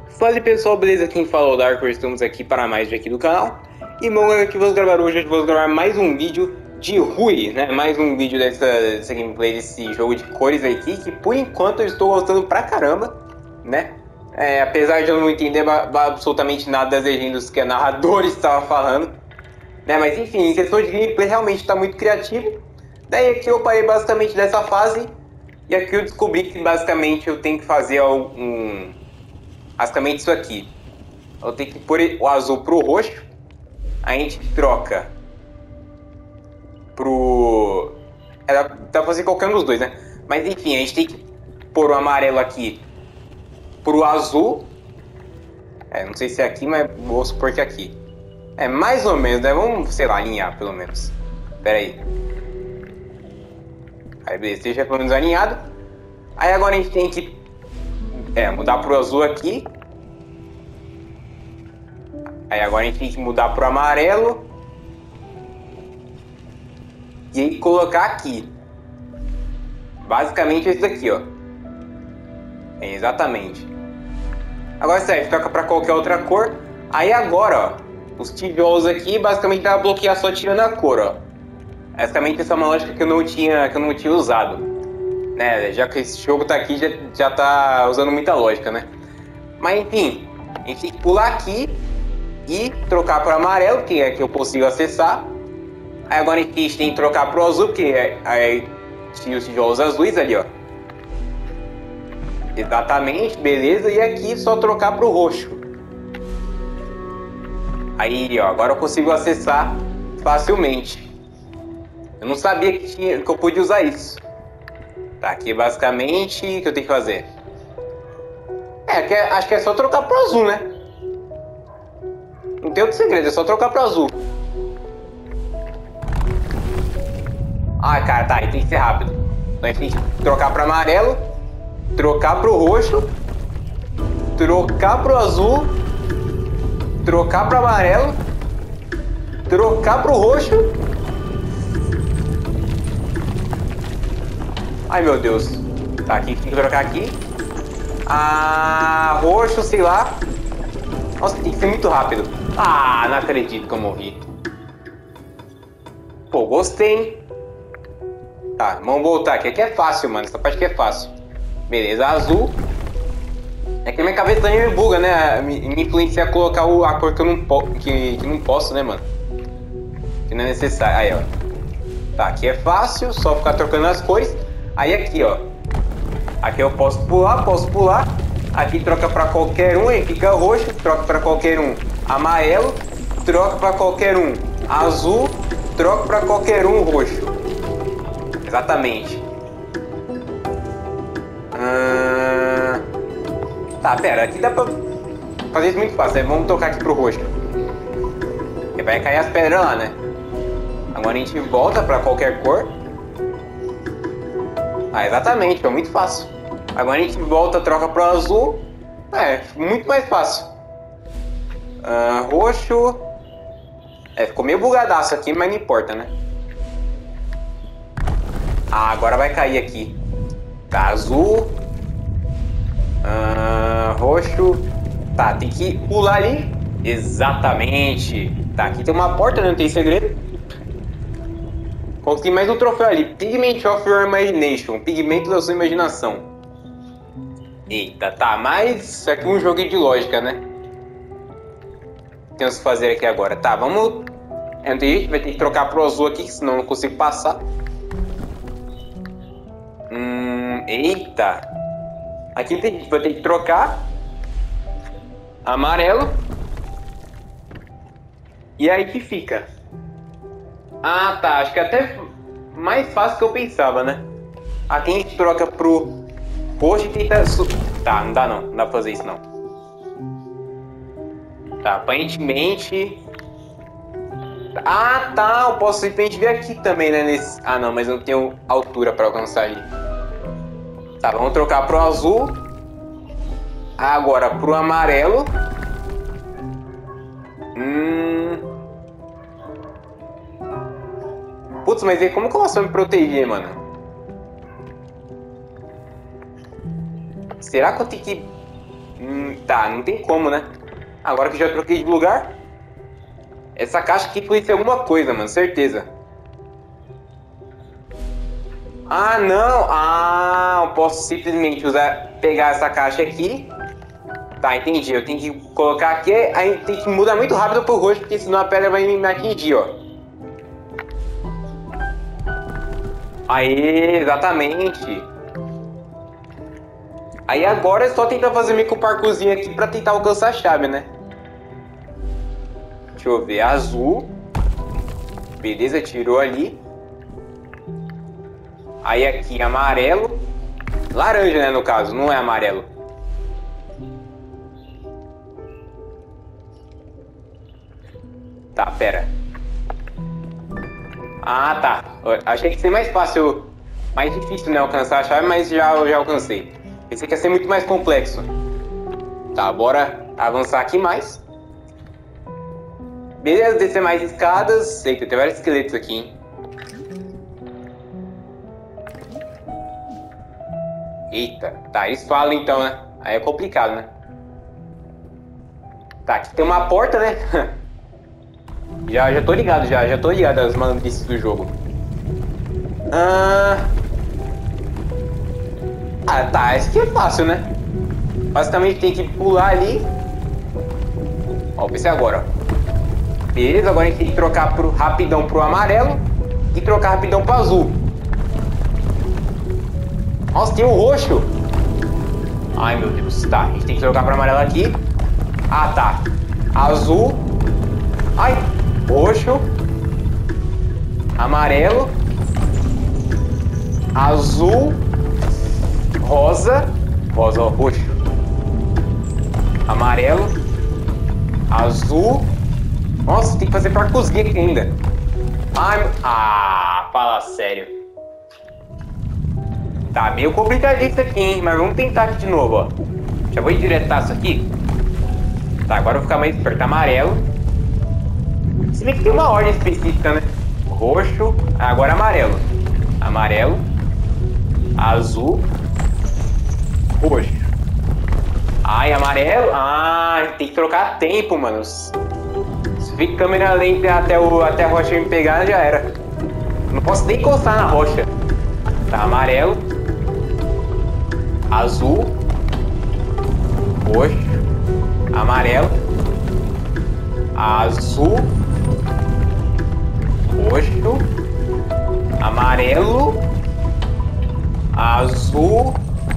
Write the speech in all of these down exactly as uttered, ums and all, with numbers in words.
Fala aí, pessoal, beleza? Quem fala é o Darko, estamos aqui para mais um vídeo aqui do canal. E bom, galera, que vamos gravar hoje, vamos gravar mais um vídeo de Rui, né? Mais um vídeo dessa, dessa gameplay, desse jogo de cores aqui, que por enquanto eu estou gostando pra caramba, né? É, apesar de eu não entender absolutamente nada das legendas que a narradora estava falando, né? Mas enfim, em questão de gameplay realmente está muito criativo. Daí aqui eu parei basicamente dessa fase, e aqui eu descobri que basicamente eu tenho que fazer um... basicamente isso aqui. Eu tenho que pôr o azul pro roxo. A gente troca pro... É, dá pra fazer qualquer um dos dois, né? Mas enfim, a gente tem que pôr o amarelo aqui pro azul. É, não sei se é aqui, mas vou supor que é aqui. É, mais ou menos, né? Vamos, sei lá, alinhar pelo menos. Pera aí. Aí, beleza, esteja pelo menos alinhado. Aí agora a gente tem que é, mudar pro azul aqui. Aí agora a gente tem que mudar pro amarelo. E aí colocar aqui. Basicamente esse daqui, ó. É, exatamente. Agora serve, toca pra qualquer outra cor. Aí agora, ó, os tijolos aqui basicamente dá pra bloquear só tirando a cor, ó. Basicamente essa é uma lógica que eu não tinha, que eu não tinha usado, né? Já que esse jogo tá aqui, já, já tá usando muita lógica, né? Mas enfim, a gente tem que pular aqui e trocar para amarelo, que é que eu consigo acessar. Aí agora a gente tem que trocar para o azul, que é, aí tinha os tijolos azuis ali, ó. Exatamente, beleza. E aqui só trocar para o roxo. Aí, ó, agora eu consigo acessar facilmente. Eu não sabia que, tinha, que eu podia usar isso. Tá, aqui basicamente o que eu tenho que fazer? É, que é, acho que é só trocar para o azul, né? Não tem outro segredo, é só trocar pro azul. Ah, cara, tá, aí tem que ser rápido. Então a gente tem que trocar pro amarelo, trocar pro roxo, trocar pro azul, trocar pro amarelo, trocar pro roxo. Ai, meu Deus. Tá, aqui tem que trocar aqui. Ah, roxo, sei lá. Nossa, tem que ser muito rápido. Ah, não acredito que eu morri. Pô, gostei, hein? Tá, vamos voltar aqui. Aqui é fácil, mano. Essa parte aqui é fácil. Beleza, azul. É que minha cabeça também me buga, né? Me, me influencia a colocar o, a cor que eu não, po que, que não posso, né, mano? Que não é necessário. Aí, ó. Tá, aqui é fácil. Só ficar trocando as cores. Aí aqui, ó. Aqui eu posso pular, posso pular. Aqui troca pra qualquer um, aí fica roxo. Troca pra qualquer um, amarelo. Troca pra qualquer um, azul. Troca pra qualquer um, roxo. Exatamente. Hum... Tá, pera, aqui dá pra fazer isso muito fácil, né? Vamos tocar aqui pro roxo. Porque vai cair as pedras lá, né? Agora a gente volta pra qualquer cor. Ah, exatamente, é muito fácil. Agora a gente volta, troca pro azul. É, muito mais fácil. Uh, roxo. É, ficou meio bugadaço aqui, mas não importa, né? Ah, agora vai cair aqui. Tá, azul. Uh, roxo. Tá, tem que pular ali. Exatamente. Tá, aqui tem uma porta, né? Não tem segredo. Coloquei mais um troféu ali. Pigment of your imagination. Pigmento da sua imaginação. Eita, tá, mas isso aqui é um jogo de lógica, né? Temos que fazer aqui agora. Tá, vamos... É, não tem jeito, vai ter que trocar pro azul aqui, senão eu não consigo passar. Hum, eita. Aqui não tem jeito, vai ter que trocar. Amarelo. E aí que fica. Ah, tá, acho que é até mais fácil do que eu pensava, né? Aqui a gente troca pro roxo e tenta... Tá, não dá não, não dá pra fazer isso não. Tá, aparentemente... Ah, tá, eu posso simplesmente vir aqui também, né? Nesse... Ah, não, mas eu não tenho altura pra alcançar ali. Tá, vamos trocar pro azul. Agora pro amarelo. Hum... Putz, mas aí como que eu posso me proteger, mano? Será que eu tenho que Hum, tá, não tem como, né? Agora que eu já troquei de lugar. Essa caixa aqui pode ser alguma coisa, mano, certeza. Ah, não! Ah, eu posso simplesmente usar, pegar essa caixa aqui. Tá, entendi. Eu tenho que colocar aqui, aí tem que mudar muito rápido pro roxo, porque senão a pedra vai me atingir, ó. Aí, exatamente. Aí agora é só tentar fazer meio que um parkourzinho aqui pra tentar alcançar a chave, né? Deixa eu ver, azul. Beleza, tirou ali. Aí aqui amarelo. Laranja, né, no caso, não é amarelo. Tá, pera. Ah, tá. Achei que ia ser mais fácil, mais difícil, né, alcançar a chave, mas já, já alcancei. Pensei que ia ser muito mais complexo. Tá, bora avançar aqui mais. Beleza, descer mais escadas. Eita, tem vários esqueletos aqui, hein. Eita, tá, eles falam então, né? Aí é complicado, né? Tá, aqui tem uma porta, né? já, já tô ligado, já, já tô ligado às maluquices do jogo. Ah... ah, tá, esse aqui é fácil, né? Basicamente tem que pular ali. Ó, vou ver se é agora, ó. Beleza, agora a gente tem que trocar pro, rapidão pro amarelo e trocar rapidão pro azul. Nossa, tem um roxo. Ai, meu Deus. Tá, a gente tem que trocar para amarelo aqui. Ah, tá. Azul. Ai, roxo. Amarelo. Azul. Rosa. Rosa, ó, roxo. Amarelo. Azul. Nossa, tem que fazer parkourzinho aqui ainda. Ai, ah, fala sério. Tá meio complicadinho isso aqui, hein? Mas vamos tentar aqui de novo, ó. Já vou endireitar isso aqui. Tá, agora eu vou ficar mais esperto. Amarelo. Se bem que tem uma ordem específica, né? Roxo. Agora amarelo. Amarelo. Azul. Roxo. Ai, amarelo. Ah, tem que trocar tempo, mano. Se fica câmera lenta até, o, até a rocha me pegar, já era. Não posso nem encostar na rocha. Tá, amarelo. Azul. Roxo. Amarelo. Azul. Roxo. Amarelo. Azul.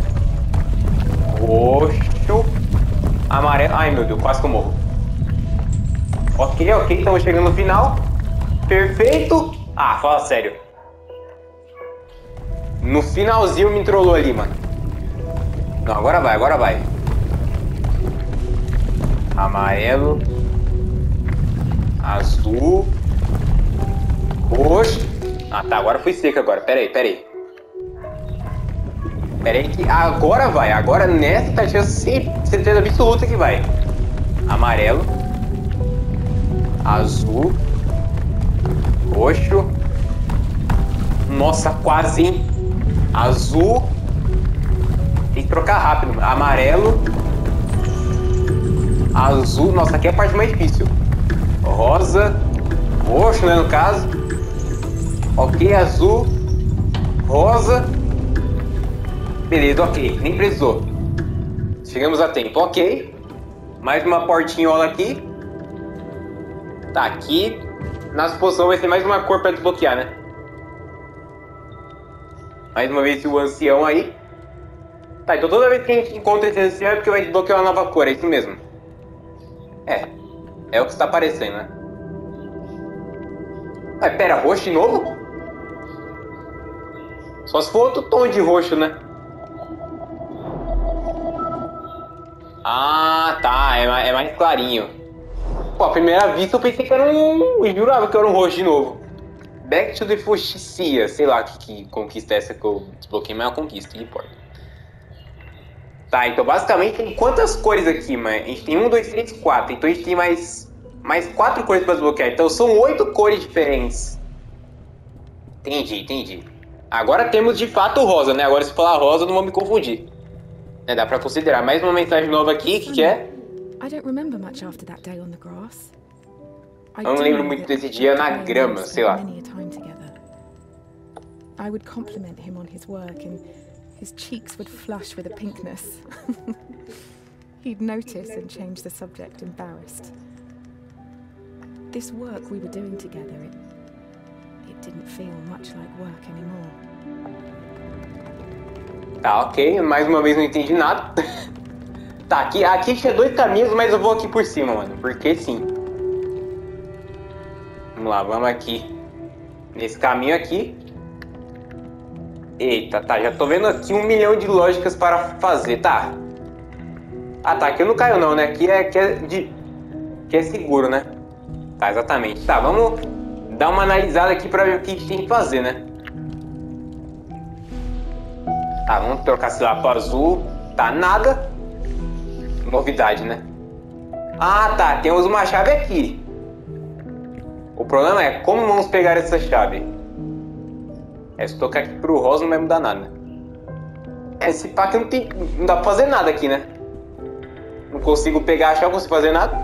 Roxo. Amarelo. Ai, meu Deus, quase que eu morro. Ok, ok, estamos chegando no final. Perfeito. Ah, fala sério. No finalzinho me trollou ali, mano. Não, agora vai, agora vai. Amarelo. Azul. Roxo. Ah, tá, agora fui seco agora. Pera aí, pera aí. Pera aí que agora vai. Agora nessa tá tinha certeza absoluta que vai. Amarelo. Azul. Roxo. Nossa, quase, hein? Azul. Tem que trocar rápido. Amarelo. Azul. Nossa, aqui é a parte mais difícil. Rosa. Roxo, né, no caso. Ok, azul. Rosa. Beleza, ok. Nem precisou. Chegamos a tempo. Ok. Mais uma portinhola aqui. Tá, aqui. Na suposição vai ser mais uma cor pra desbloquear, né? Mais uma vez o ancião aí. Tá, então toda vez que a gente encontra esse ancião é porque vai desbloquear uma nova cor, é isso mesmo. É. É o que está aparecendo, né? Ah, pera, roxo de novo? Só se for outro tom de roxo, né? Ah, tá. É mais, é mais clarinho. Pô, à primeira vista eu pensei que era um... Eu jurava que era um roxo de novo. Back to the Fuxicia. Sei lá que, que conquista é essa que eu desbloqueei, mas é uma conquista, que importa. Tá, então basicamente tem quantas cores aqui, mano? A gente tem um, dois, três, quatro. Então a gente tem mais, mais quatro cores pra desbloquear. Então são oito cores diferentes. Entendi, entendi. Agora temos de fato rosa, né? Agora se falar rosa eu não vou me confundir. É, dá pra considerar. Mais uma mensagem nova aqui, que, que é? I don't remember much after that day on the grass. I Eu não lembro muito desse dia na grama, sei lá. I would compliment him on his work and his cheeks would flush with a pinkness. He'd notice and change the subject, embarrassed. This work we were doing together, it, it didn't feel much like work anymore. Tá, ok. Mais uma vez não entendi nada. Tá, aqui, aqui tinha dois caminhos, mas eu vou aqui por cima, mano. Porque sim. Vamos lá, vamos aqui. Nesse caminho aqui. Eita, tá. Já tô vendo aqui um milhão de lógicas para fazer. Tá. Ah, tá. Aqui eu não caio não, né? Aqui é, aqui é, de, aqui é seguro, né? Tá, exatamente. Tá, vamos dar uma analisada aqui pra ver o que a gente tem que fazer, né? Tá, vamos trocar esse lá pro azul. Tá, nada. Novidade, né? Ah, tá. Temos uma chave aqui. O problema é como vamos pegar essa chave. É, se tocar aqui pro rosa não vai mudar nada. É, esse pack não tem. Não dá pra fazer nada aqui, né? Não consigo pegar a chave, não consigo fazer nada.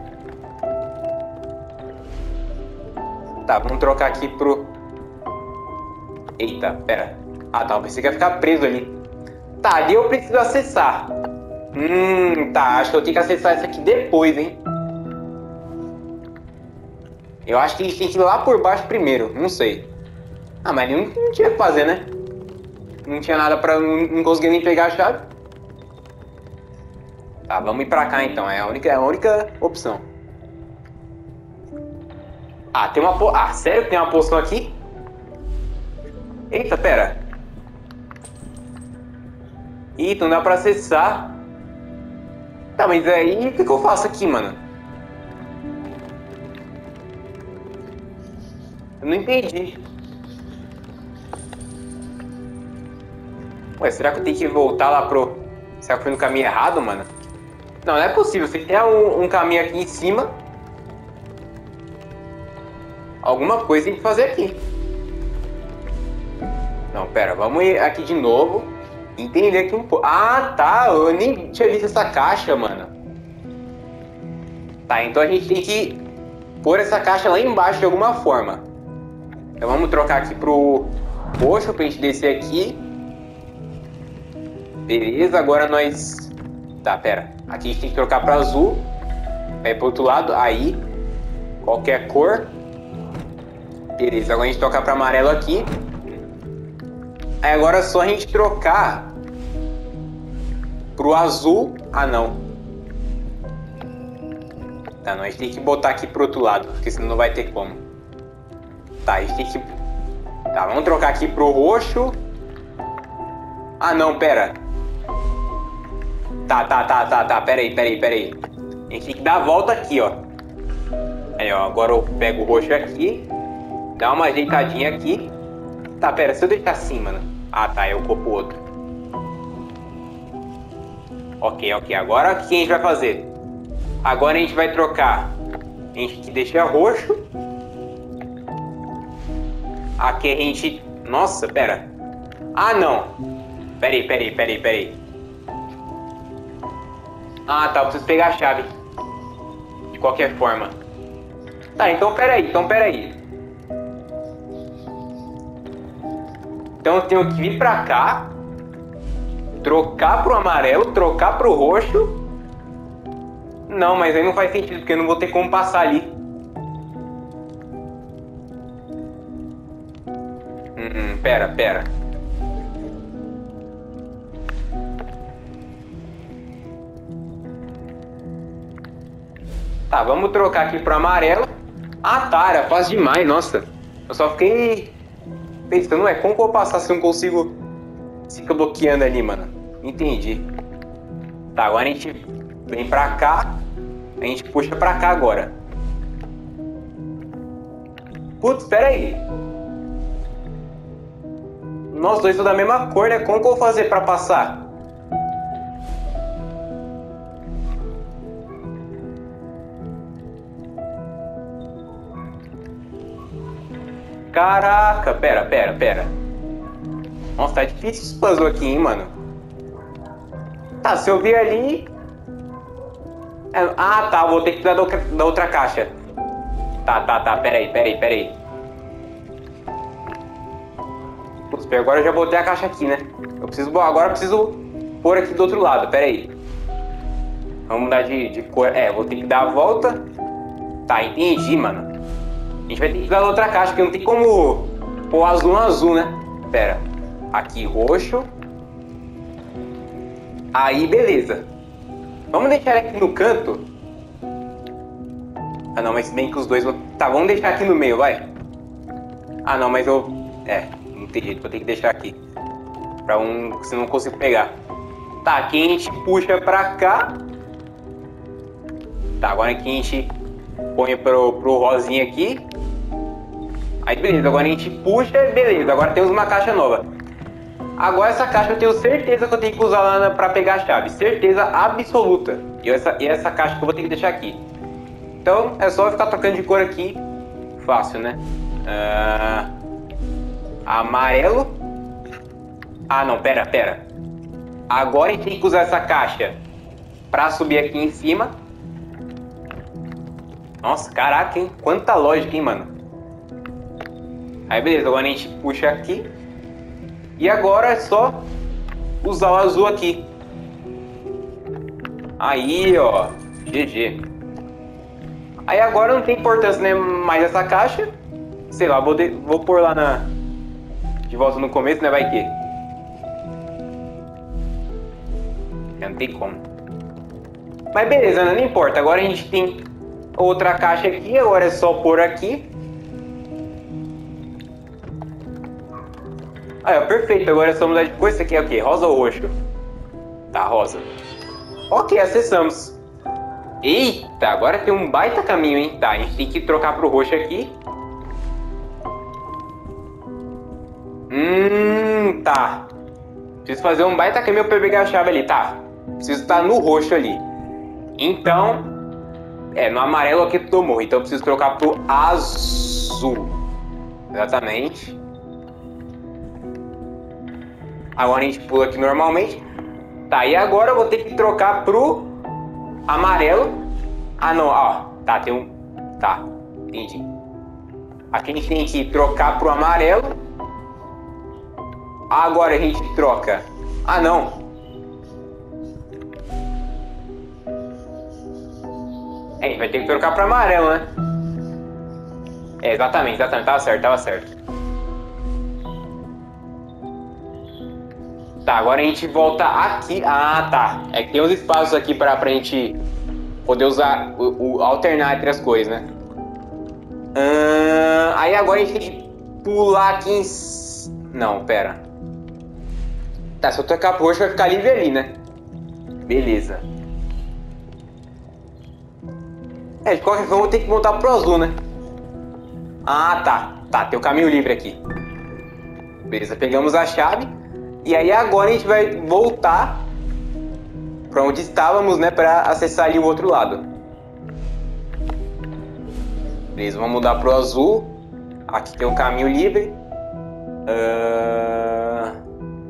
Tá, vamos trocar aqui pro... Eita, pera. Ah, tá, eu pensei que ia ficar preso ali. Tá, ali eu preciso acessar. Hum, tá, acho que eu tenho que acessar essa aqui depois, hein. Eu acho que a gente tem que ir lá por baixo primeiro, não sei. Ah, mas não, não tinha o que fazer, né? Não tinha nada pra... Não, não conseguia nem pegar a chave. Tá, vamos ir pra cá então, é a única, é a única opção. Ah, tem uma po... Ah, sério que tem uma poção aqui? Eita, pera. Eita, não dá pra acessar. Tá, mas aí o que, que eu faço aqui, mano? Eu não entendi. Ué, será que eu tenho que voltar lá pro... Será que eu fui no caminho errado, mano? Não, não é possível. Se tem um, um caminho aqui em cima... Alguma coisa tem que fazer aqui. Não, pera. Vamos ir aqui de novo. Entender aqui um pouco. Ah, tá. Eu nem tinha visto essa caixa, mano. Tá, então a gente tem que pôr essa caixa lá embaixo de alguma forma. Então vamos trocar aqui pro roxo pra gente descer aqui. Beleza, agora nós... Tá, pera. Aqui a gente tem que trocar pra azul. Aí pro outro lado. Aí. Qualquer cor. Beleza, agora a gente trocar pra amarelo aqui. Aí agora é só a gente trocar pro azul. Ah, não. Tá, não, a gente tem que botar aqui pro outro lado, porque senão não vai ter como. Tá, a gente tem que... Tá, vamos trocar aqui pro roxo. Ah, não, pera. Tá, tá, tá, tá, tá, pera aí, pera aí, pera aí. A gente tem que dar a volta aqui, ó. Aí, ó, agora eu pego o roxo aqui. Dá uma ajeitadinha aqui. Tá, pera, se eu deixar assim, mano. Ah, tá, eu vou pro outro. Ok, ok, agora o que a gente vai fazer? Agora a gente vai trocar. A gente deixa roxo. Aqui a gente... Nossa, pera. Ah, não. Pera aí, pera aí, pera aí, pera aí. Ah, tá, eu preciso pegar a chave. De qualquer forma. Tá, então pera aí, então pera aí. Então eu tenho que vir pra cá. Trocar pro amarelo, trocar pro roxo. Não, mas aí não faz sentido, porque eu não vou ter como passar ali. Hum, pera, pera. Tá, vamos trocar aqui pro amarelo. Ah, tá, era fácil demais, nossa. Eu só fiquei pensando, ué, como que eu vou passar se eu não consigo... Fica bloqueando ali, mano. Entendi. Tá, agora a gente vem pra cá. A gente puxa pra cá agora. Putz, pera aí. Nós dois são da mesma cor, né? Como que eu vou fazer pra passar? Caraca, pera, pera, pera. Nossa, tá difícil esse puzzle aqui, hein, mano. Tá, se eu vir ali... É... Ah, tá, vou ter que dar da outra, da outra caixa. Tá, tá, tá, peraí, peraí, peraí. Putz, agora eu já botei a caixa aqui, né? Eu preciso... Bom, agora eu preciso pôr aqui do outro lado, peraí. Vamos mudar de, de cor. É, vou ter que dar a volta. Tá, entendi, mano. A gente vai ter que dar da outra caixa, porque não tem como pôr azul no azul, né? Pera. Aqui, roxo. Aí, beleza. Vamos deixar aqui no canto. Ah, não, mas bem que os dois vão... Tá, vamos deixar aqui no meio, vai. Ah, não, mas eu... É, não tem jeito, vou ter que deixar aqui. Pra um... Senão não consigo pegar. Tá, aqui a gente puxa pra cá. Tá, agora aqui a gente põe pro, pro rosinha aqui. Aí, beleza, agora a gente puxa e beleza. Agora temos uma caixa nova. Agora essa caixa eu tenho certeza que eu tenho que usar lá pra pegar a chave. Certeza absoluta. E essa, e essa caixa que eu vou ter que deixar aqui. Então é só ficar trocando de cor aqui. Fácil, né? Uh, amarelo. Ah, não, pera, pera. Agora a gente tem que usar essa caixa pra subir aqui em cima. Nossa, caraca, hein? Quanta lógica, hein, mano? Aí, beleza. Agora a gente puxa aqui. E agora é só usar o azul aqui. Aí, ó. G G. Aí agora não tem importância, né, mais essa caixa. Sei lá, vou, de, vou pôr lá na... De volta no começo, né? Vai que... Já não tem como. Mas beleza, né? Não importa. Agora a gente tem outra caixa aqui. Agora é só pôr aqui. Ah, perfeito. Agora é só mudar de cor. Isso aqui é o quê? Rosa ou roxo? Tá, rosa. Ok, acessamos. Eita, agora tem um baita caminho, hein? Tá, a gente tem que trocar pro roxo aqui. Hum, tá. Preciso fazer um baita caminho pra pegar a chave ali, tá. Preciso estar no roxo ali. Então, é, no amarelo aqui tu tomou. Então eu preciso trocar pro azul. Exatamente. Agora a gente pula aqui normalmente. Tá, e agora eu vou ter que trocar pro amarelo. Ah, não, ó. Tá, tem um... Tá, entendi. Aqui a gente tem que trocar pro amarelo. Agora a gente troca... Ah, não. É, a gente vai ter que trocar pro amarelo, né? É, exatamente, exatamente. Tava certo, tava certo. Tá, agora a gente volta aqui. Ah, tá. É que tem uns espaços aqui pra, pra gente poder usar, o, o, alternar entre as cores, né? Hum, aí agora a gente tem que pular aqui em... Não, pera. Tá, se eu trocar pro roxo vai ficar livre ali, né? Beleza. É, de qualquer forma eu vou ter que voltar pro azul, né? Ah, tá. Tá, tem o caminho livre aqui. Beleza, pegamos a chave. E aí agora a gente vai voltar para onde estávamos, né, para acessar ali o outro lado. Beleza, vamos mudar pro azul. Aqui tem um caminho livre. Uh...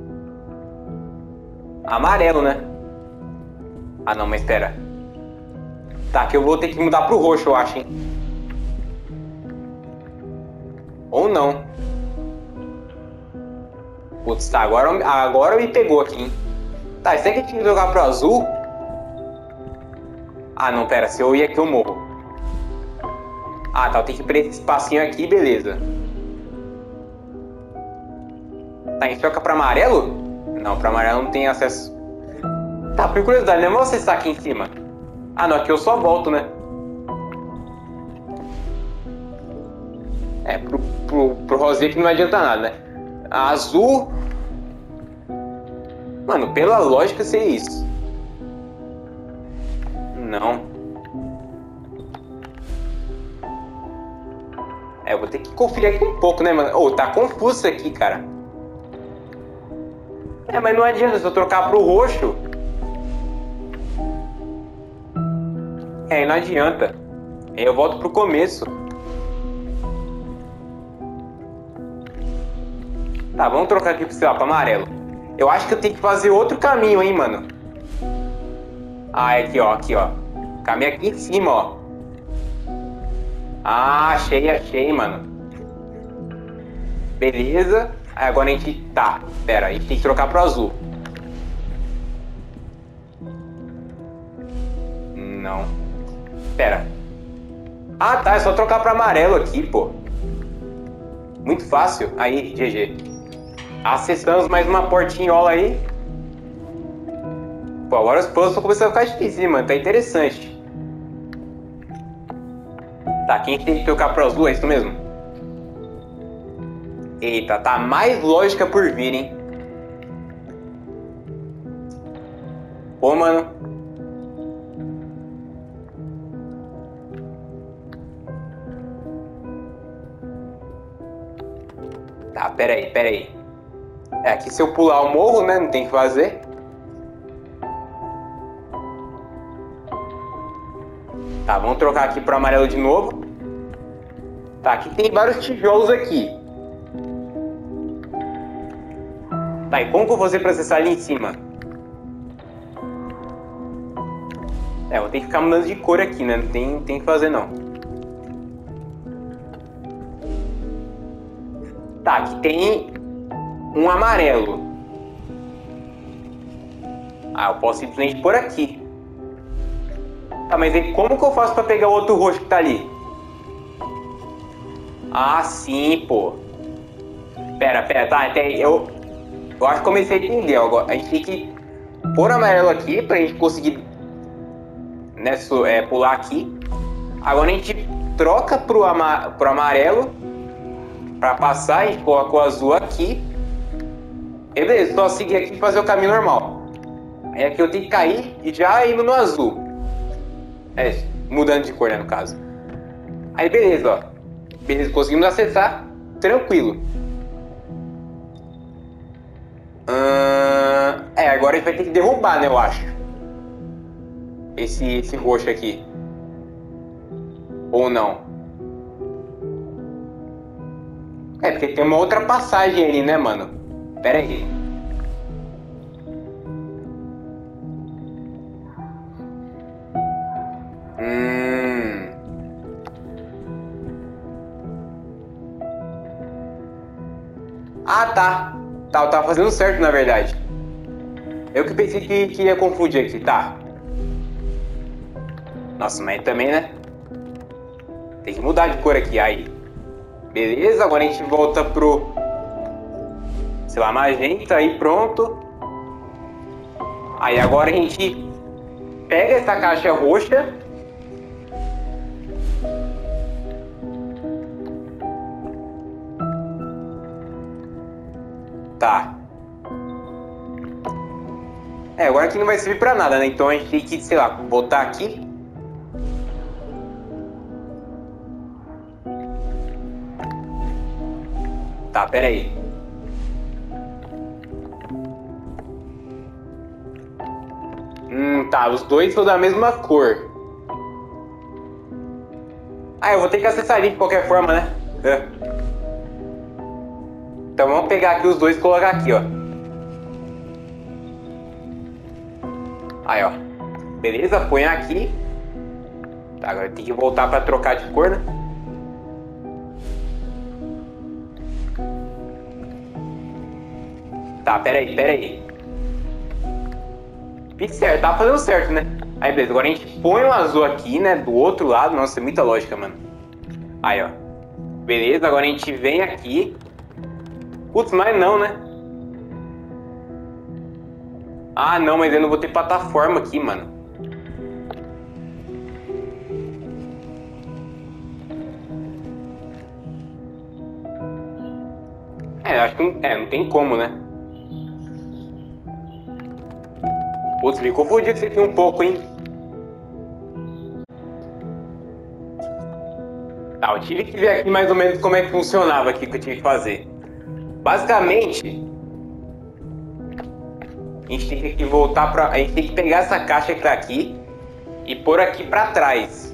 Amarelo, né? Ah, não, mas espera. Tá, que eu vou ter que mudar pro roxo, eu acho, hein? Ou não. Putz, tá, agora, agora me pegou aqui, hein? Tá, e será que a gente tem que jogar pro azul? Ah, não, pera, se eu ir aqui eu morro. Ah, tá, eu tenho que ir pra esse espacinho aqui, beleza. Tá, a gente troca pra amarelo? Não, pra amarelo não tem acesso. Tá, por curiosidade, né? Vamos acessar aqui em cima. Ah, não, aqui eu só volto, né? É, pro, pro, pro rosinha que não adianta nada, né? Azul... Mano, pela lógica seria isso. Não. É, eu vou ter que conferir aqui um pouco, né, mano? Ô, oh, tá confuso isso aqui, cara. É, mas não adianta se eu trocar pro roxo. É, não adianta. Aí eu volto pro começo. Tá, vamos trocar aqui, sei lá, pro amarelo. Eu acho que eu tenho que fazer outro caminho, hein, mano. Ah, é aqui, ó, aqui, ó. Caminha aqui em cima, ó. Ah, achei, achei, mano. Beleza. Aí agora a gente... Tá, pera, a gente tem que trocar pro azul. Não. Pera. Ah, tá, é só trocar pra amarelo aqui, pô. Muito fácil. Aí, G G. Acessamos mais uma portinhola aí. Pô, agora os puzzles estão começando a ficar difíceis, mano. Tá interessante. Tá, aqui a gente tem que trocar pro azul, é isso mesmo? Eita, tá mais lógica por vir, hein? Pô, mano. Tá, pera aí, pera aí. É, aqui se eu pular o morro, né? Não tem o que fazer. Tá, vamos trocar aqui pro amarelo de novo. Tá, aqui tem vários tijolos aqui. Tá, e como que eu vou fazer pra acessar ali em cima? É, vou ter que ficar mudando de cor aqui, né? Não tem, tem que fazer, não. Tá, aqui tem um amarelo. Ah, eu posso simplesmente por aqui. Tá, mas aí como que eu faço pra pegar o outro roxo que tá ali? Ah, sim, pô. Pera, pera, tá, até eu... Eu acho que comecei a entender agora. A gente tem que pôr amarelo aqui pra gente conseguir... Né, é, pular aqui. Agora a gente troca pro, ama pro amarelo pra passar, a gente coloca o azul aqui. E beleza, só seguir aqui e fazer o caminho normal. Aí aqui eu tenho que cair e já indo no azul. É, mudando de cor, né, no caso. Aí beleza, ó. Beleza, conseguimos acessar. Tranquilo. Hum, é, agora a gente vai ter que derrubar, né, eu acho. Esse, esse roxo aqui. Ou não. É, porque tem uma outra passagem ali, né, mano? Pera aí. Hum... Ah, tá. Tá, eu tava fazendo certo, na verdade. Eu que pensei que, que ia confundir aqui, tá. Nossa, mas também, né? Tem que mudar de cor aqui, aí. Beleza, agora a gente volta pro... Sei lá, magenta, aí pronto. Aí agora a gente pega essa caixa roxa. Tá. É, agora aqui não vai servir pra nada, né? Então a gente tem que, sei lá, botar aqui. Tá, pera aí. Hum, tá, os dois são da mesma cor. Ah, eu vou ter que acessar ali de qualquer forma, né? É. Então vamos pegar aqui os dois e colocar aqui, ó. Aí, ó. Beleza, põe aqui. Tá, agora tem que voltar pra trocar de cor, né? Tá, pera aí, pera aí. Fiz certo, tá fazendo certo, né? Aí, beleza, agora a gente põe o azul aqui, né? Do outro lado. Nossa, é muita lógica, mano. Aí, ó. Beleza, agora a gente vem aqui. Putz, mas não, né? Ah, não, mas eu não vou ter plataforma aqui, mano. É, acho que não, é, não tem como, né? Putz, me confundi isso aqui um pouco, hein? Tá, eu tive que ver aqui mais ou menos como é que funcionava aqui, que eu tive que fazer. Basicamente, a gente tem que voltar pra... A gente tem que pegar essa caixa que tá aqui e pôr aqui pra trás.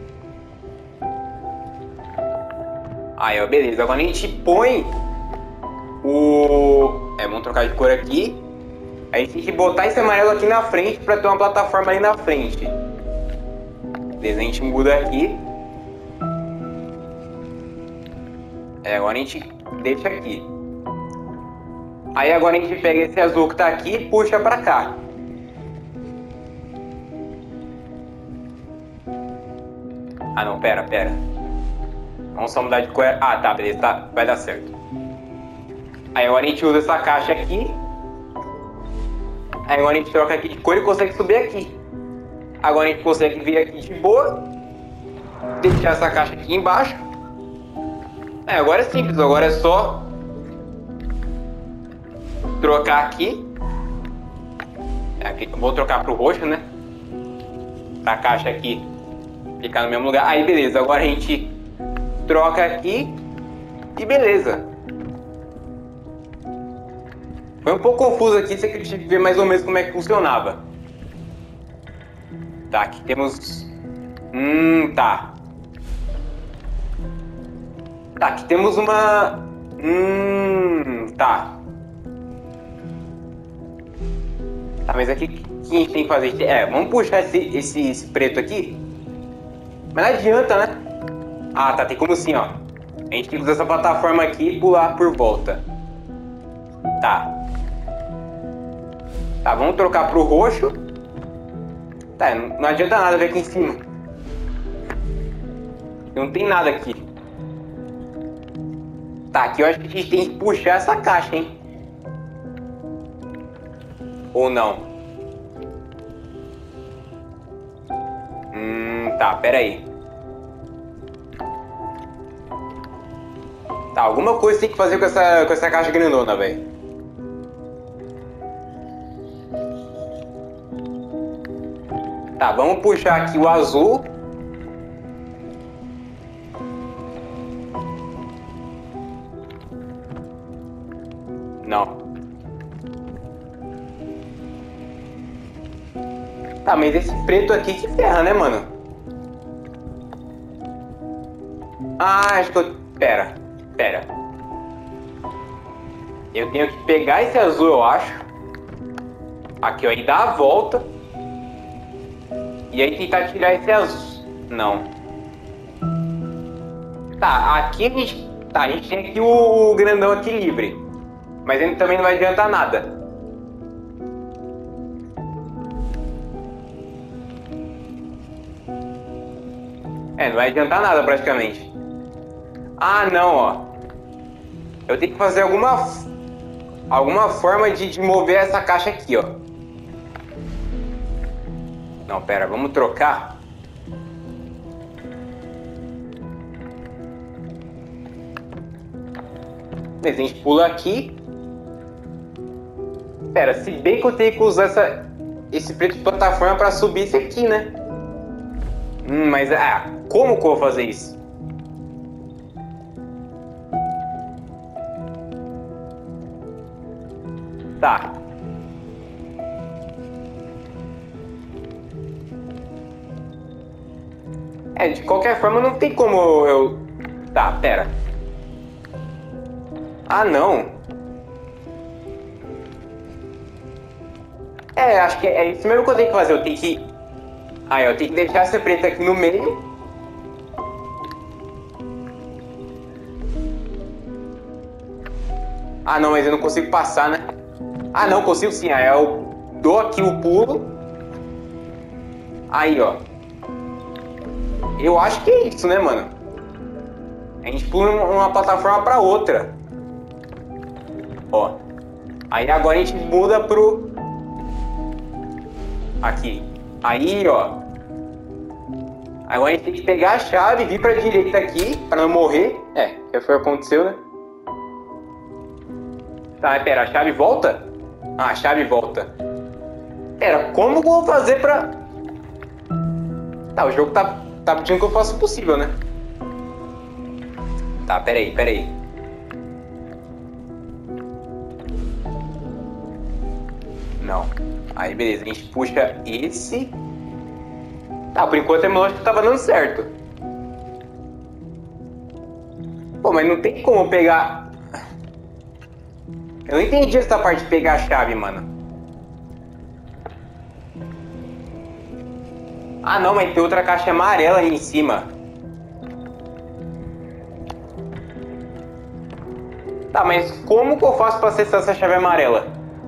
Aí, ó, beleza. Agora a gente põe o... É, vamos trocar de cor aqui. A gente tem que botar esse amarelo aqui na frente pra ter uma plataforma ali na frente. Beleza, a gente muda aqui. É, agora a gente deixa aqui. Aí agora a gente pega esse azul que tá aqui e puxa pra cá. Ah não, pera, pera. Vamos só mudar de cor. Ah, tá, beleza, tá, vai dar certo. Aí agora a gente usa essa caixa aqui. Aí agora a gente troca aqui de cor e consegue subir aqui. Agora a gente consegue vir aqui de boa. Deixar essa caixa aqui embaixo. É, agora é simples, agora é só trocar aqui. aqui vou trocar pro roxo, né? Pra caixa aqui ficar no mesmo lugar. Aí beleza, agora a gente troca aqui e beleza. Foi um pouco confuso aqui, você queria ver mais ou menos como é que funcionava. Tá, aqui temos... Hum, tá. Tá, aqui temos uma... Hum, tá. Tá, mas aqui o que a gente tem que fazer? É, vamos puxar esse, esse, esse preto aqui. Mas não adianta, né? Ah, tá, tem como assim, ó. A gente tem que usar essa plataforma aqui e pular por volta. Tá. Tá, vamos trocar pro roxo. Tá, não, não adianta nada ver aqui em cima. Não tem nada aqui. Tá, aqui eu acho que a gente tem que puxar essa caixa, hein? Ou não? Hum, tá, pera aí. Tá, alguma coisa tem que fazer com essa, com essa caixa grandona, velho. Tá, vamos puxar aqui o azul. Não. Tá, mas esse preto aqui que ferra, né, mano? Ah, acho que eu... Pera, pera. Eu tenho que pegar esse azul, eu acho. Aqui, ó, e dar a volta. E aí tentar tirar esse azul. Não. Tá, aqui a gente... Tá, a gente tem aqui o, o grandão aqui livre. Mas ele também não vai adiantar nada. É, não vai adiantar nada praticamente. Ah, não, ó. Eu tenho que fazer alguma... Alguma forma de, de mover essa caixa aqui, ó. Não, pera, vamos trocar. Mas a gente pula aqui. Pera, se bem que eu tenho que usar essa, esse preto de plataforma para subir esse aqui, né? Hum, mas ah, como que eu vou fazer isso? Tá. É, de qualquer forma não tem como eu... Tá, pera. Ah, não. É, acho que é isso mesmo que eu tenho que fazer. Eu tenho que... Ah, eu tenho que deixar essa preta aqui no meio. Ah, não, mas eu não consigo passar, né? Ah, não, consigo sim. Aí eu dou aqui o pulo. Aí, ó. Eu acho que é isso, né, mano? A gente pula uma plataforma pra outra. Ó. Aí agora a gente muda pro... Aqui. Aí, ó. Agora a gente tem que pegar a chave e vir pra direita aqui, pra não morrer. É, já foi o que aconteceu, né? Tá, pera, a chave volta? Ah, a chave volta. Pera, como que eu vou fazer pra... Tá, o jogo tá, tá pedindo que eu faça o possível, né? Tá, pera aí, pera aí. Não. Aí, beleza, a gente puxa esse. Tá, por enquanto a minha lógica tava dando certo. Pô, mas não tem como pegar... Eu não entendi essa parte de pegar a chave, mano. Ah, não, mas tem outra caixa amarela aí em cima. Tá, mas como que eu faço pra acessar essa chave amarela?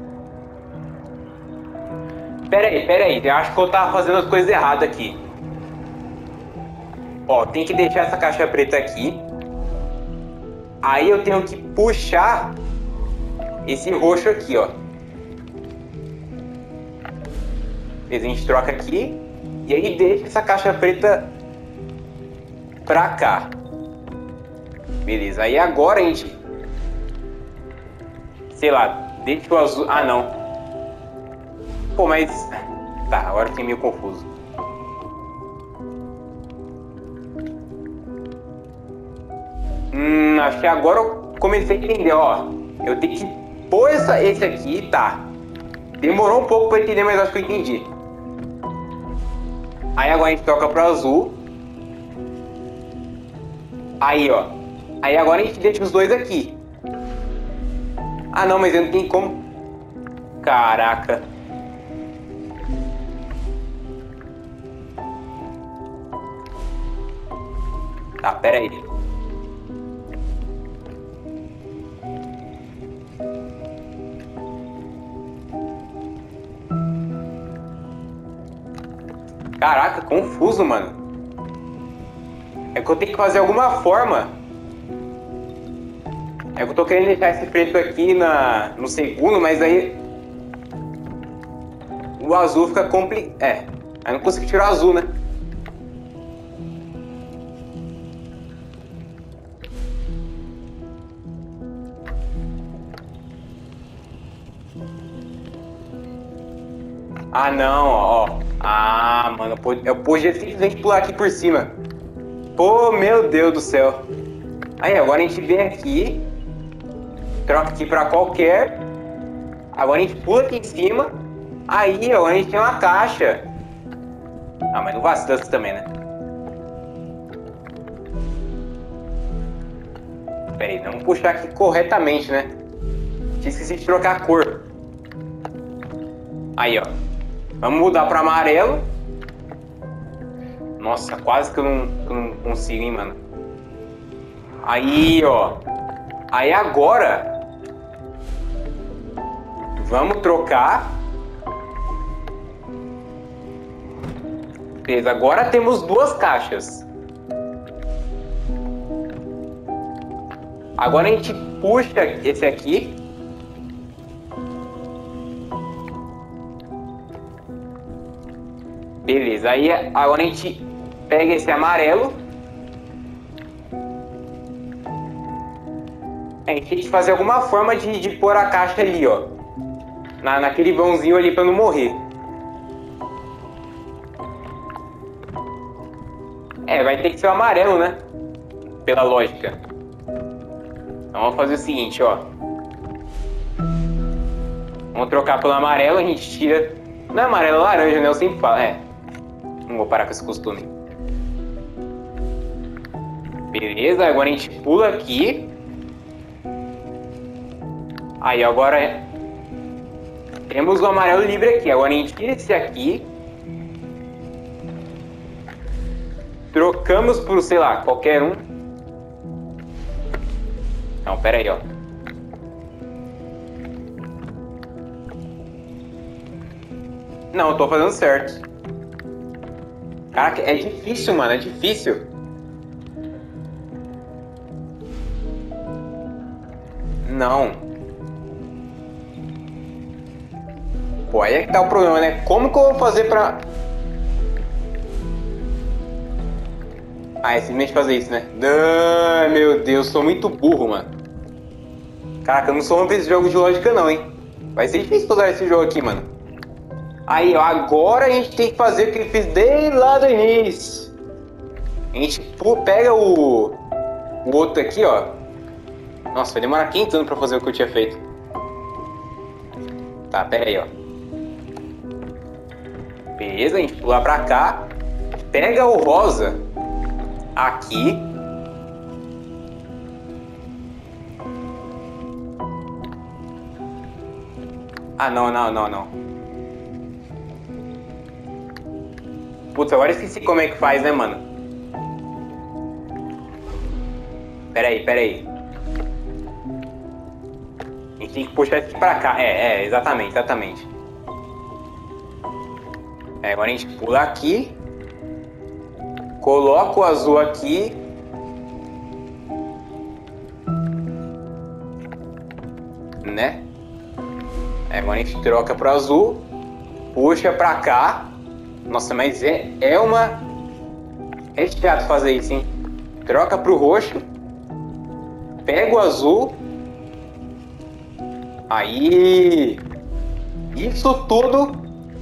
Pera aí, pera aí. Eu acho que eu tava fazendo as coisas erradas aqui. Ó, tem que deixar essa caixa preta aqui. Aí eu tenho que puxar esse roxo aqui, ó. A gente troca aqui. E aí deixa essa caixa preta pra cá. Beleza, aí agora a gente... Sei lá, deixa o azul... Ah, não. Pô, mas... Tá, agora fiquei meio confuso. Hum, acho que agora eu comecei a entender, ó. Eu tenho que pôr essa, esse aqui, tá. Demorou um pouco pra entender, mas acho que eu entendi. Aí agora a gente troca pro azul. Aí, ó. Aí agora a gente deixa os dois aqui. Ah, não, mas eu não tenho como... Caraca. Tá, pera aí. Caraca, confuso, mano. É que eu tenho que fazer alguma forma. É que eu tô querendo deixar esse preto aqui na, no segundo, mas aí... O azul fica complicado. É, aí eu não consigo tirar o azul, né? Ah, não, ó. Ah, mano, eu podia simplesmente pular aqui por cima. Pô, meu Deus do céu. Aí, agora a gente vem aqui. Troca aqui pra qualquer. Agora a gente pula aqui em cima. Aí, ó, a gente tem uma caixa. Ah, mas não vacila isso também, né? Pera aí, vamos puxar aqui corretamente, né? Tinha esquecido de trocar a cor. Aí, ó. Vamos mudar para amarelo. Nossa, quase que eu não, que eu não consigo, hein, mano. Aí, ó. Aí agora... Vamos trocar. Beleza, agora temos duas caixas. Agora a gente puxa esse aqui. Beleza, aí agora a gente pega esse amarelo. A gente tem que fazer alguma forma de, de pôr a caixa ali, ó. Na, naquele vãozinho ali pra não morrer. É, vai ter que ser o amarelo, né? Pela lógica. Então vamos fazer o seguinte, ó. Vamos trocar pelo amarelo, a gente tira... Não é amarelo, é laranja, né? Eu sempre falo, é. Não vou parar com esse costume. Beleza, agora a gente pula aqui. Aí, agora... Temos o amarelo livre aqui. Agora a gente tira esse aqui. Trocamos por, sei lá, qualquer um. Não, pera aí, ó. Não, eu tô fazendo certo. Caraca, é difícil, mano, é difícil. Não. Pô, aí é que tá o problema, né? Como que eu vou fazer pra... Ah, é simplesmente fazer isso, né? Ai, meu Deus, sou muito burro, mano. Caraca, eu não sou uma vez de jogo de lógica não, hein? Vai ser difícil usar esse jogo aqui, mano. Aí, ó, agora a gente tem que fazer o que ele fez desde lá do início. A gente pega o, o outro aqui, ó. Nossa, vai demorar quinhentos anos pra fazer o que eu tinha feito. Tá, pera aí, ó. Beleza, a gente pula pra cá. Pega o rosa aqui. Ah, não, não, não, não. Putz, agora esqueci como é que faz, né, mano? Pera aí, pera aí. A gente tem que puxar isso pra cá. É, é, exatamente, exatamente. É, agora a gente pula aqui. Coloca o azul aqui. Né? É, agora a gente troca pro azul. Puxa pra cá. Nossa, mas é, é uma... É chato fazer isso, hein? Troca pro roxo. Pega o azul. Aí... Isso tudo...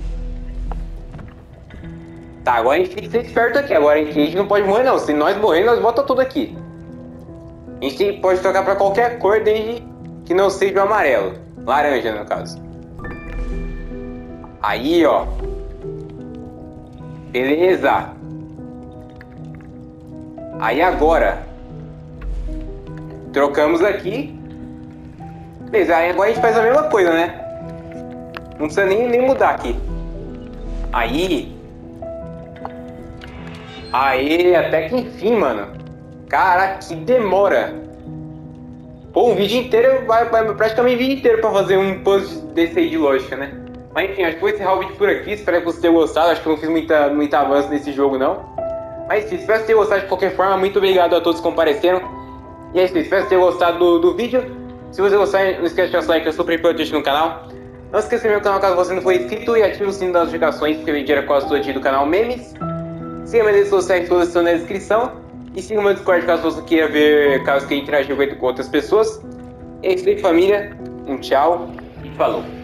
Tá, agora a gente tem que ser esperto aqui. Agora a gente não pode morrer, não. Se nós morrer, nós bota tudo aqui. A gente pode trocar pra qualquer cor, desde que não seja o amarelo. Laranja, no caso. Aí, ó. Beleza. Aí agora... Trocamos aqui. Beleza, aí agora a gente faz a mesma coisa, né? Não precisa nem, nem mudar aqui. Aí... Aê, até que enfim, mano. Cara, que demora. Pô, um vídeo inteiro, vai, vai praticamente um vídeo inteiro pra fazer um puzzle desse aí de lógica, né? Mas enfim, acho que vou encerrar o vídeo por aqui. Espero que vocês tenham gostado. Acho que eu não fiz muita, muita avanço nesse jogo, não. Mas enfim, espero que vocês tenham gostado de qualquer forma. Muito obrigado a todos que compareceram. E é isso, espero que vocês tenham gostado do, do vídeo. Se você gostar, não esquece de deixar o like, é super importante no canal. Não se esqueça de se inscrever no canal caso você não for inscrito. E ative o sininho das notificações, porque o vídeo era quase todo dia do canal Memes. Siga minhas redes sociais, todas estão na descrição. E siga o meu Discord caso você queira ver, caso queira interagir com outras pessoas. É isso aí, família. Um tchau e falou.